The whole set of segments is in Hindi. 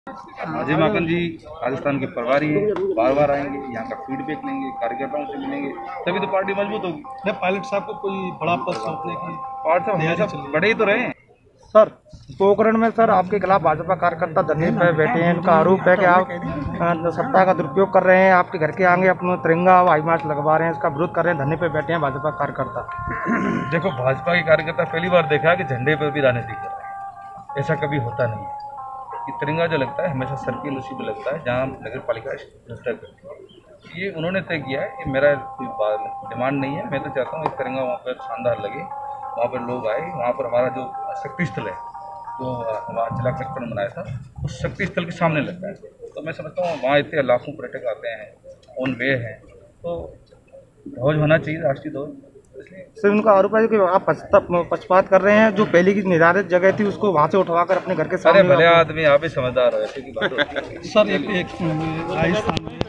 अजय माकन जी राजस्थान के प्रभारी हैं, बार बार आएंगे, यहाँ का फीडबैक लेंगे, कार्यकर्ताओं से मिलेंगे, तभी तो पार्टी मजबूत होगी। नहीं, पायलट साहब को कोई बड़ा पद सौंपने की और सब हमेशा बड़े ही तो रहे हैं। सर पोखरण में सर आपके खिलाफ भाजपा कार्यकर्ता धरने पर बैठे हैं। इनका आरोप है कि आप सत्ता का दुरुपयोग कर रहे हैं, आपके घर के आगे अपना तिरंगा हाई मार्च लगवा रहे हैं, इसका विरोध कर रहे हैं, धरने पर बैठे हैं भाजपा कार्यकर्ता। देखो, भाजपा के कार्यकर्ता पहली बार देखा है कि झंडे पर भी राजनीति कर रहे हैं। ऐसा कभी होता नहीं है। ये तिरंगा जो लगता है हमेशा सर्किल उसी पर लगता है जहाँ नगर पालिका रजिस्टर करती है। ये उन्होंने तय किया है, ये मेरा कोई डिमांड नहीं है। मैं तो चाहता हूँ एक तिरंगा वहाँ पर शानदार लगे, वहाँ पर लोग आए, वहाँ पर हमारा जो शक्ति स्थल है जो हमारा जिला कलेक्टर ने बनाया था उस शक्ति स्थल के सामने लगता है। तो मैं समझता हूँ वहाँ इतने लाखों पर्यटक आते हैं, ऑन वे हैं, तो ध्वज होना चाहिए, राष्ट्रीय ध्वज। सर उनका आरोप है कि आप पक्षपात कर रहे हैं, जो पहले की निर्धारित जगह थी उसको वहाँ से उठवाकर अपने घर के सामने। भले आदमी, आप ही समझदार हो, ऐसे की बात होती है। सर एक राजस्थान में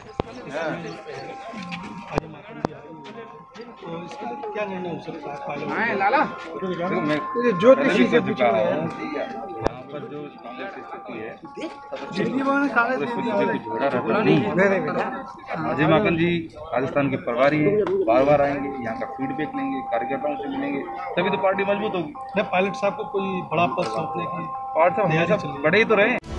तो इसके लिए क्या निर्णय हो सकता है? मैं ज्योतिषी से पूछा हूँ यहाँ पर जो कांग्रेस की स्थिति है अजय माकन जी राजस्थान के प्रभारी हैं, बार बार आएंगे, यहाँ का फीडबैक लेंगे, कार्यकर्ताओं से मिलेंगे, तभी तो पार्टी मजबूत होगी। नहीं, पायलट साहब को कोई बड़ा पद सौंपने की और सब हमेशा बड़े ही तो रहे हैं।